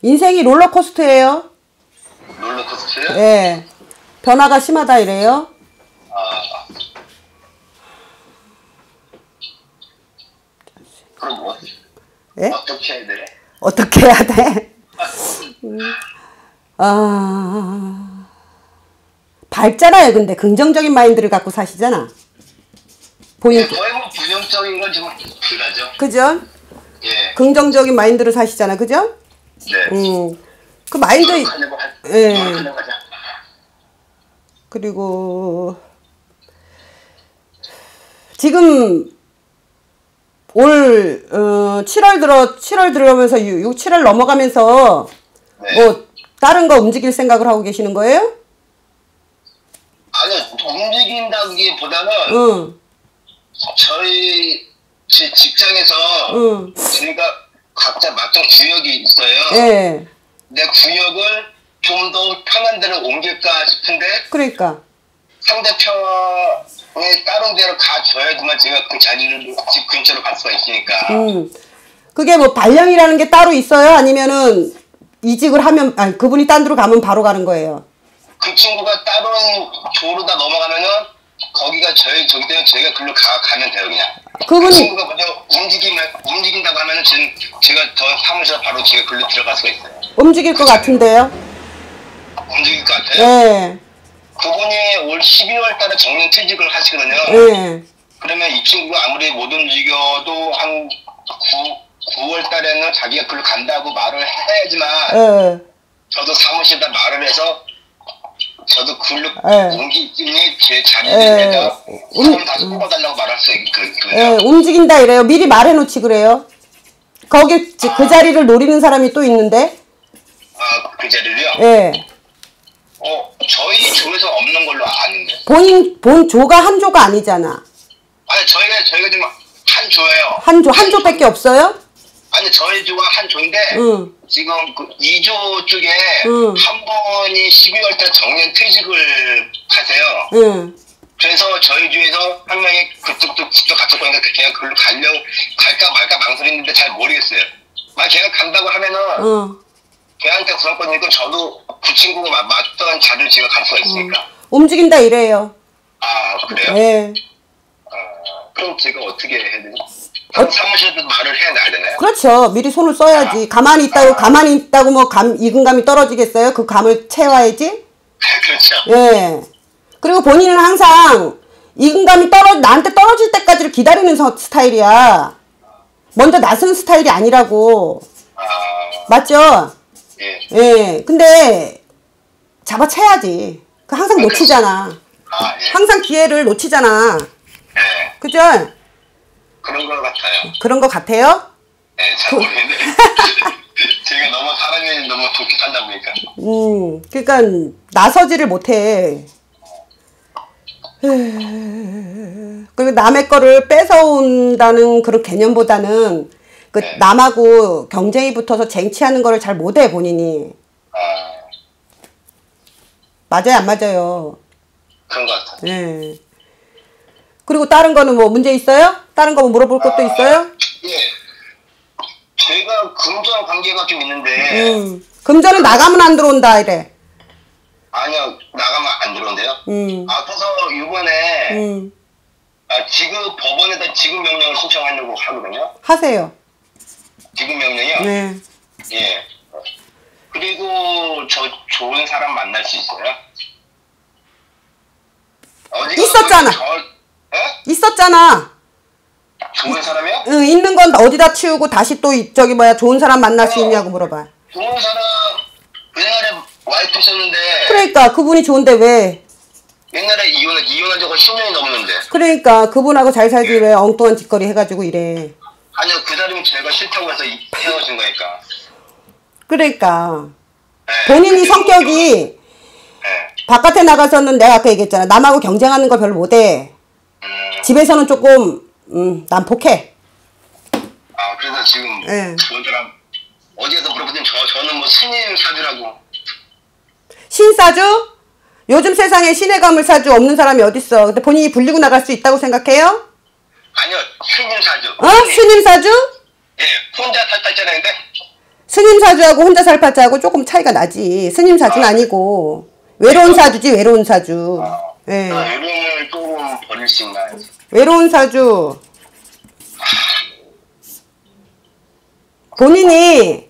인생이 롤러코스터예요. 롤러코스터요? 예. 변화가 심하다 이래요. 그럼 뭐? 예? 어떻게 해야 돼? 어떻게 해야 돼? 밝잖아요. 근데 긍정적인 마인드를 갖고 사시잖아. 네, 거의 뭐 부정적인 건 좀 덜하죠. 그죠? 예. 긍정적인 마인드를 사시잖아. 그죠? 네. 그 마인드, 예. 하자. 그리고, 지금, 올, 7월 들어오면서 7월 넘어가면서, 네. 뭐, 다른 거 움직일 생각을 하고 계시는 거예요? 아니요, 움직인다기보다는, 제 직장에서, 제가 각자 맡은 구역이 있어요. 예. 내 구역을 좀 더 편한 데로 옮길까 싶은데, 그러니까. 상대편에 다른 데로 가줘야지만 제가 그 자리를 집 근처로 갈 수가 있으니까. 그게 뭐 발령이라는 게 따로 있어요? 아니면은 이직을 하면, 아니, 그분이 딴 데로 가면 바로 가는 거예요? 그 친구가 다른 조로 다 넘어가면은 거기가 저기 때문에 저희가 글로 가면 돼요, 그냥. 그 친구가 먼저 움직인다고 하면은 제가 더 사무실에 바로 제가 글로 들어갈 수가 있어요. 움직일 것 같은데요? 움직일 것 같아요? 예. 그분이 올 12월 달에 정년 퇴직을 하시거든요. 예. 그러면 이 친구가 아무리 못 움직여도 한 9월 달에는 자기가 글로 간다고 말을 해야지만 예. 저도 사무실에다 말을 해서 저도 글로 옮기니 제 자리를 내가 사람 다시 뽑아달라고 말할 수 있거든요. 예, 움직인다 이래요. 미리 말해놓지 그래요. 거기 그 자리를 노리는 사람이 또 있는데. 아, 그 자리를요? 예. 저희 조에서 없는 걸로 아는데. 본 조가 한 조가 아니잖아. 아니, 저희가 지금 한 조예요. 한 조밖에 없어요? 아니, 저희 조가 한 조인데, 지금 그 2조 쪽에 한 분이 12월 달 정년 퇴직을 하세요. 그래서 저희 조에서 한 명이 그쪽도 직접 갔을 거니까 걔가 글로 갈까 말까 망설이는데 잘 모르겠어요. 만약 걔가 간다고 하면은, 걔한테 구성권이니까 저도 그 친구가 맞던 자리를 제가 갈 수가 있으니까. 움직인다 이래요. 아, 그래요? 네. 그럼 제가 어떻게 해야 되지? 사무실에도 말을 해야 되나요? 그렇죠. 미리 손을 써야지. 가만히 있다고 뭐 이근감이 떨어지겠어요? 그 감을 채워야지. 그렇죠. 예. 그리고 본인은 항상 이근감이 나한테 떨어질 때까지를 기다리는 스타일이야. 먼저 나서는 스타일이 아니라고. 맞죠? 예. 예. 근데 잡아채야지. 항상 놓치잖아. 예. 항상 기회를 놓치잖아. 예. 그죠? 그런 것 같아요. 그런 것 같아요? 네, 잘 모르겠는데. 제가 사람이 너무 독특하다 보니까. 그러니까 나서지를 못해. 그리고 남의 거를 뺏어온다는 그런 개념보다는 남하고 경쟁이 붙어서 쟁취하는 거를 잘 못해 본인이. 맞아요, 안 맞아요? 그런 것 같아요. 예. 그리고 다른 거는 뭐 문제 있어요? 다른 거 뭐 물어볼 것도 있어요? 예. 제가 금전 관계가 좀 있는데. 금전은 나가면 안 들어온다 이래. 아니요, 나가면 안 들어온대요. 그래서 이번에 법원에다 지급 명령을 신청하려고 하거든요. 하세요. 지급 명령이요? 네. 예. 그리고 저 좋은 사람 만날 수 있어요? 있었잖아. 있었잖아. 좋은 사람이요? 응, 있는 건 어디다 치우고 다시 또 좋은 사람 만날 수 있냐고 물어봐. 좋은 사람 옛날에 와이프 있었는데. 그러니까 그분이 좋은데 왜? 옛날에 이혼한 지가 10년이 넘었는데. 그러니까 그분하고 잘 살지 왜 엉뚱한 짓거리 해가지고 이래. 아니요, 그 사람이 제가 싫다고 해서 헤어진 거니까. 그러니까 네, 본인이 성격이 바깥에 나가서는 내가 아까 얘기했잖아. 남하고 경쟁하는 거 별로 못해. 집에서는 조금 난폭해. 그래서 지금 좋은 사람 어디에서 물어보든 저는 뭐 스님 사주라고. 신사주? 요즘 세상에 신의 감을 사주 없는 사람이 어딨어. 근데 본인이 불리고 나갈 수 있다고 생각해요? 아니요, 스님 사주. 스님 사주? 예, 혼자 살다 있잖아요, 근데. 스님 사주하고 혼자 살 팔자하고 조금 차이가 나지. 스님 사주는 아니고 외로운 사주지. 외로운 사주. 예. 외로움을 조금 버릴 수 있나요? 외로운 사주. 본인이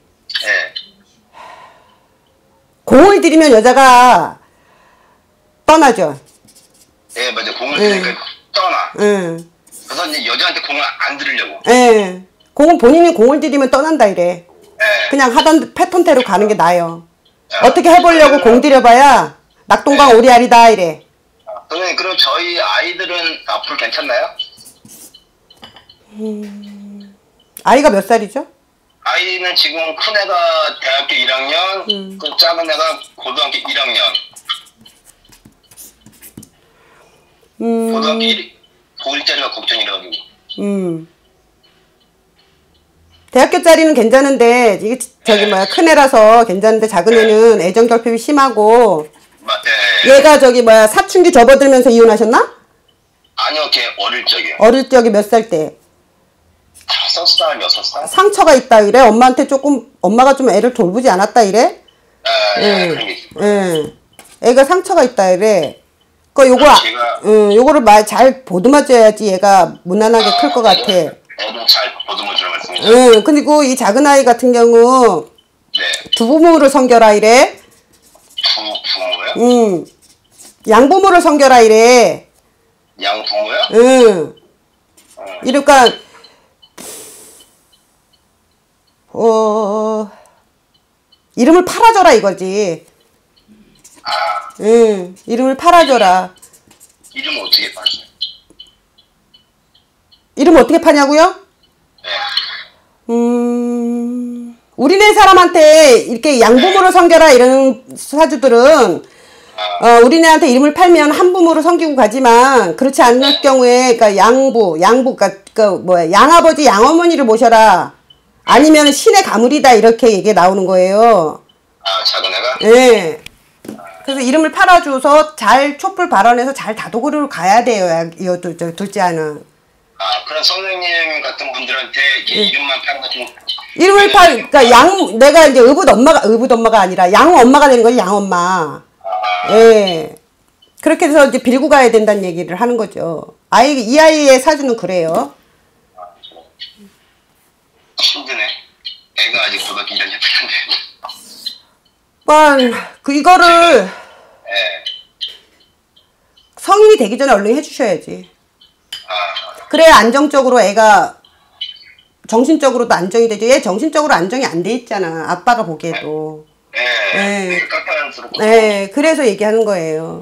공을 들이면 여자가 떠나죠. 예, 맞아. 공을 들이니까 떠나. 그래서 이제 여자한테 공을 안 들으려고. 예. 공은 본인이 공을 들이면 떠난다 이래. 그냥 하던 패턴대로 가는 게 나아요. 어떻게 해보려고 공 들여봐야 낙동강 오리알이다 이래. 선생님, 그럼 저희 아이들은 앞으로 괜찮나요? 아이가 몇 살이죠? 아이는 지금 큰 애가 대학교 1학년, 그 작은 애가 고등학교 1학년. 고등학교 9일짜리가 걱정이라고. 대학교짜리는 괜찮은데 이게 저기 뭐야 큰 애라서 괜찮은데 작은 애는 애정 결핍이 심하고. 얘가 저기 뭐야 사춘기 접어들면서 이혼하셨나? 아니요, 걔 어릴 적이요. 어릴 적이 몇 살 때? 5살, 6살? 상처가 있다 이래? 엄마한테 조금 엄마가 좀 애를 돌보지 않았다 이래? 애가 상처가 있다 이래. 요거를 잘 보듬어줘야지 얘가 무난하게 클 것 같아. 애도 잘 보듬어주는 말씀이죠? 그리고 이 작은 아이 같은 경우 두부모를 섬겨라 이래. 부모요? 양부모를 섬겨라 이래. 양부모요? 이러니까 이름을 팔아줘라 이거지. 이름을 팔아줘라. 이름 어떻게 팔죠? 이름 어떻게 파냐고요? 우리네 사람한테 이렇게 양부모를 섬겨라 이런 사주들은 우리네한테 이름을 팔면 한부모로 섬기고 가지만 그렇지 않을 경우에 그러니까 그러니까 양아버지 양어머니를 모셔라 아니면 신의 가물이다 이렇게 얘기 나오는 거예요. 작은 애가? 네. 그래서 이름을 팔아줘서 잘 촛불 발언해서 잘 다독으러 가야 돼요. 둘째는. 그럼 선생님 같은 분들한테 이름만 파는 거 좀. 이름을 그러니까 내가 이제 의붓 엄마가 아니라 양 엄마가 되는 거지, 양 엄마. 예. 그렇게 해서 이제 빌고 가야 된다는 얘기를 하는 거죠. 이 아이의 사주는 그래요. 힘드네. 애가 아직 고등학교 1학년 됐는데. 이거를 성인이 되기 전에 얼른 해주셔야지. 그래야 안정적으로 애가 정신적으로도 안정이 되죠. 얘 정신적으로 안정이 안 돼 있잖아. 아빠가 보기에도. 네, 그래서 얘기하는 거예요.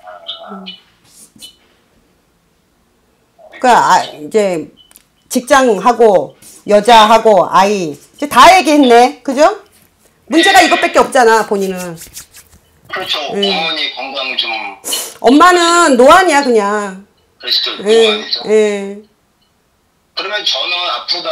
그러니까 이제 직장하고 여자하고 아이 이제 다 얘기했네. 그죠? 문제가 이것밖에 없잖아, 본인은. 그렇죠. 어머니 건강 좀. 엄마는 노안이야, 그냥. 그렇죠. 노안이죠. 그러면 저는 아프다.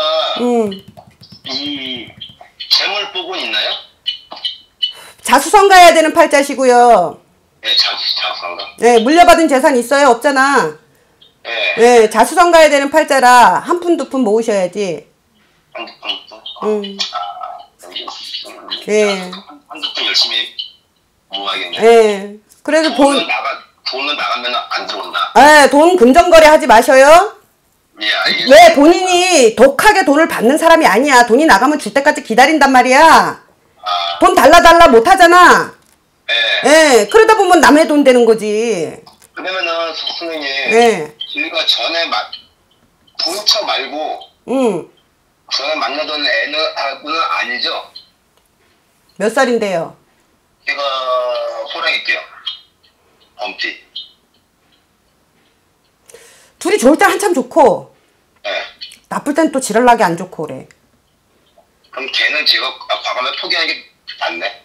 이 재물복은 있나요? 자수성가해야 되는 팔자시고요. 네, 자수성가. 네, 물려받은 재산 있어요? 없잖아. 네, 자수성가해야 되는 팔자라 한 푼 두 푼 모으셔야지. 한두 푼? 네. 한두 푼 열심히 모아야겠네. 네. 그래서 돈은 나가면 안 들어온다. 네, 돈 금전거래 하지 마셔요. 예, 알겠습니다. 왜 본인이 독하게 돈을 받는 사람이 아니야. 돈이 나가면 줄 때까지 기다린단 말이야. 돈 달라 못 하잖아. 예. 그러다 보면 남의 돈 되는 거지. 그러면은 선생님. 저희가 전에 본처 말고. 전에 만나던 애는 아니죠? 몇 살인데요? 제가 호랑이띠요. 범띠. 둘이 좋을 땐 한참 좋고 나쁠 땐 또 지랄나게 안 좋고 그래. 그럼 걔는 제가 과감하게 포기하는 게 낫네?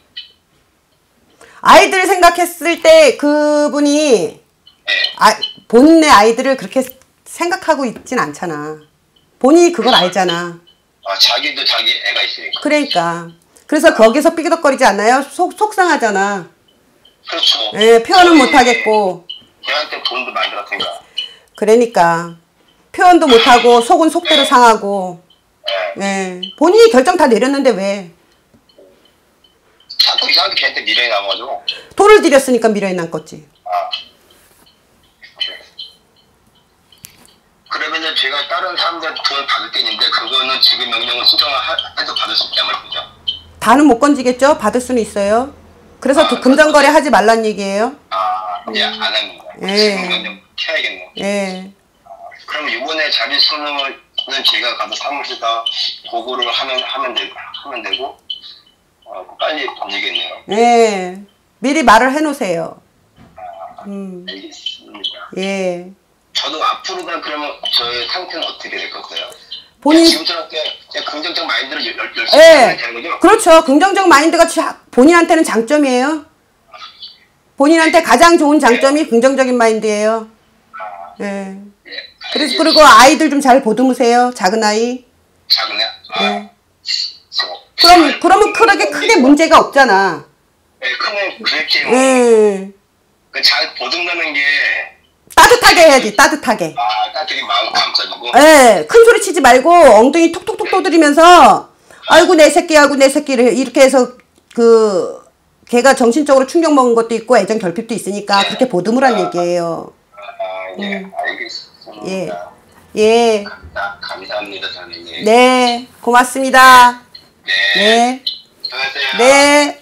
아이들 생각했을 때 그분이 본인의 아이들을 그렇게 생각하고 있진 않잖아. 본인이 그걸 알잖아. 자기도 자기 애가 있으니까. 그러니까. 그래서 거기서 삐그덕거리지 않나요? 속상하잖아. 그렇죠. 예, 표현은 못하겠고. 걔한테 돈도 많이 들었으니까. 그러니까. 표현도 못하고 속은 속대로 상하고. 예. 본인이 결정 다 내렸는데 왜? 자꾸 이상하게 걔한테 미련이 남아가지고. 돈을 들였으니까 미련이 남겠지. 그러면은 제가 다른 사람들한테 돈을 받을 게 있는데 그거는 지급 명령을 신청을 해도 받을 수 있단 말이죠. 다는 못 건지겠죠? 받을 수는 있어요. 그래서 금전거래 하지 말란 얘기예요. 예, 안 합니다. 지급 명령 해야겠네. 예. 그럼 이번에 자리수는 제가 가서 사무실에다 보고를 하면 되고 빨리 보내겠네요. 예. 미리 말을 해놓으세요. 알겠습니다. 예. 저도 앞으로는 그러면 저의 상태는 어떻게 될 건가요? 본인 지금처럼 그냥 긍정적 마인드로 열심히 예. 하면 되는 거죠? 그렇죠. 긍정적 마인드가 본인한테는 장점이에요. 본인한테 가장 좋은 장점이 긍정적인 마인드예요. 예. 그리고 아이들 좀 잘 보듬으세요. 작은 아이. 작은 애? 예. 그러면 크게 문제가 없잖아. 예, 크면 그랬지. 예. 잘 보듬는 게 따뜻하게 해야지. 따뜻하게. 따뜻하게 마음 감싸주고. 예. 큰 소리 치지 말고 엉덩이 톡톡톡 떠들이면서 아이고 내 새끼 하고 내 새끼를 이렇게 해서 걔가 정신적으로 충격 먹은 것도 있고 애정 결핍도 있으니까 그렇게 보듬으란 얘기예요. 예, 알겠습니다. 예. 예. 감사합니다, 선생님. 네. 고맙습니다. 네. 네. 수고하세요. 네.